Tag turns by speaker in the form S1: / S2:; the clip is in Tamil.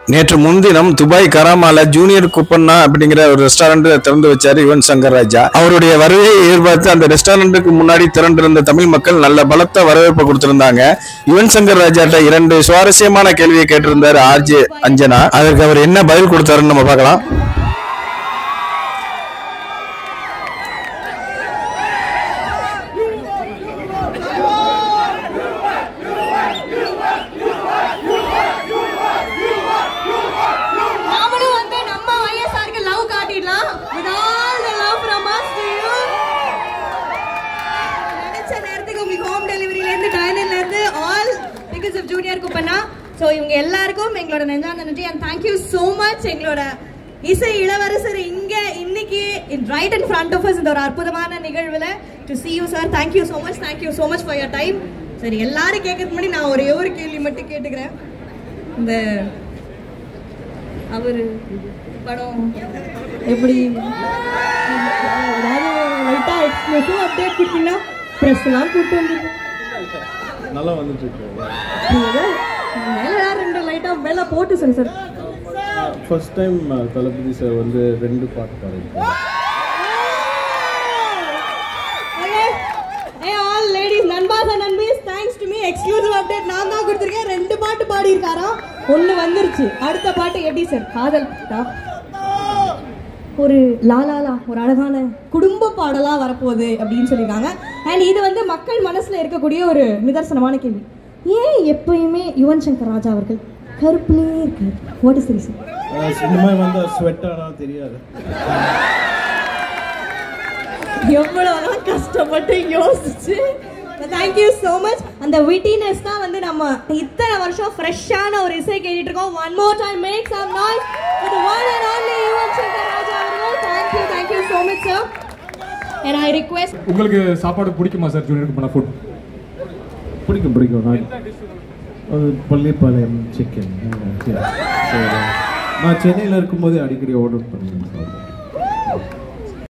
S1: நேற்று முன்தினம் துபாய் கராமால ஜூனியர் குப்பண்ணா அப்படிங்கிற ஒரு ரெஸ்டாரண்ட் திறந்து வச்சாரு யுவன் சங்கர் ராஜா. அவருடைய வருகையை எதிர்பார்த்து அந்த ரெஸ்டாரண்ட்டுக்கு முன்னாடி திரண்டிருந்த தமிழ் மக்கள் நல்ல பலத்த வரவேற்பு கொடுத்திருந்தாங்க. யுவன் சங்கர் ராஜாட்ட 2 சுவாரஸ்யமான கேள்வியை கேட்டிருந்தாரு ஆர்ஜே அஞ்சனா. அதற்கு அவர் என்ன பதில் கொடுத்தாருன்னு நம்ம பார்க்கலாம்.
S2: ஜூனியர் குப்பண்ணா. ஸோ இவங்க எல்லாருக்கும் எங்களோட நெஞ்சார்ந்த நன்றி அண்ட் தேங்க்யூ ஸோ மச். எங்களோட இசை இளவரசர் இங்கே இன்னைக்கு right in front of us இந்த ஒரு அற்புதமான நிகழ்வில் to see you sir. Thank you so much for your time. சரி, எல்லாரும் கேட்கறதுக்கு முன்னாடி நான் ஒரே ஒரு கேள்வி மட்டும் கேட்டுக்கிறேன். இந்த அவர் படம் எப்படி லைட்டாக எக்ஸ்க்ளூசிவ் அப்டேட் கொடுத்தீங்கன்னா ப்ரெஸ்லாம் கூப்பிட்டு வந்துருக்கு.
S3: நல்லா வந்துட்டு இருக்கு.
S2: மேல 2 லைட்டா மேல போட்டு சொல்லு sir.
S3: First time Thalapathy sir வந்து 2 பாட்டு பாடிருக்காரு.
S2: Hey all ladies, நண்பாஸ் and நண்பீஸ், thanks to me exclusive update நான் தான் கொடுத்திருக்கேன். 2 பாட்டு பாடி இருக்காரா, 1 வந்துருச்சு. அடுத்த பாட்டு எப்படி சார்? காதல் பாட்டா? ஒரு லாலாலா ஒரு அழகான குடும்ப பாடலா வரப்போகுது அப்படின்னு சொல்லியிருக்காங்க. அண்ட் இது வந்து மக்கள் மனசுல இருக்கக்கூடிய ஒரு நிதர்சனமான கேள்வி. ஏன் எப்பயுமே யுவன் சங்கர் ராஜா அவர்கள் கருப்புலேயே இருக்காரு? What is the reason?
S3: இந்த மாதிரி வந்து ஸ்வெட் ஆனா தெரியாது.
S2: எவ்வளவு கஷ்டப்பட்டு யோசிச்சு தேங்க்யூ ஸோ மச். அந்த விட்டினஸ் தான் வந்து நம்ம இத்தனை வருஷம் ஃப்ரெஷ்ஷான ஒரு இசை கேட்டுட்டு இருக்கோம். One more time make some noise for the one and only Yuvan Shankar Raja அவர்கள். Thank you so much sir. And I request
S4: உங்களுக்கு சாப்பாடு பிடிக்குமா சார்? ஜூனியருக்கு பண்ண ஃபுட்
S3: பிடிக்கும். அது பள்ளிப்பாளையம் சிக்கன். நான் சென்னையில் இருக்கும்போது அடிக்கடி ஆர்டர் பண்ணுவேன் சார்.